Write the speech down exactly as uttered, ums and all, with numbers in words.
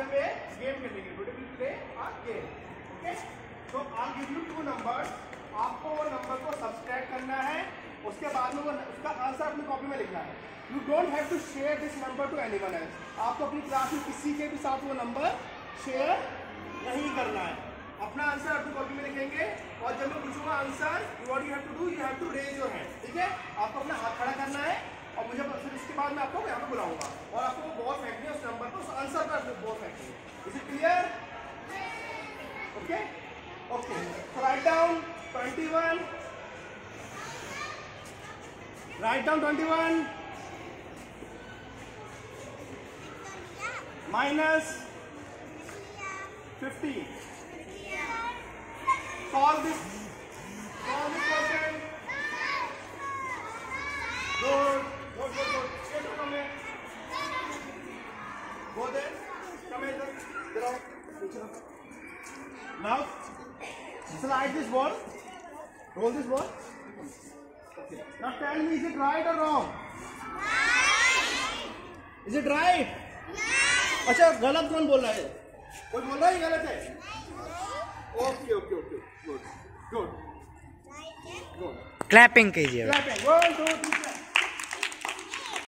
पे गेम खेलेंगे, today we play a game, okay. तो I give you two numbers, आपको वो नंबर को सब्सट्रैक्ट करना है, उसके बाद में वो उसका आंसर अपनी कॉपी में लिखना है। You don't have to share this number to anyone else, आपको अपनी क्लास में किसी के भी साथ वो नंबर शेयर नहीं करना है। अपना आंसर अपनी कॉपी में लिखेंगे और जब मैं पूछूंगा answer, what you have to do, you have to raise your hand, ठीक है। आपको अपना हाथ खड़ा करना है और मुझे फिर इसके बाद मैं आपको यहाँ पे बुलाऊंगा और आपको वो बॉल फेंकनी है उस नंबर को, उस आंसर पर बॉल फेंकनी है। Is it clear? Okay okay. So write down twenty one, write down twenty one minus fifty. Solve this. Solve this question. Good. Good. Good. Good. Get to come here. Go there. Come here. Get out. Now, slide this ball. Roll this ball. Okay. Now tell me, is it right or wrong? Right. Is it right? Yeah. अच्छा, गलत कौन बोल रहा है? कोई बोल रहा है गलत है? Okay okay okay good good good. Clapping कीजिए। Clapping one two three.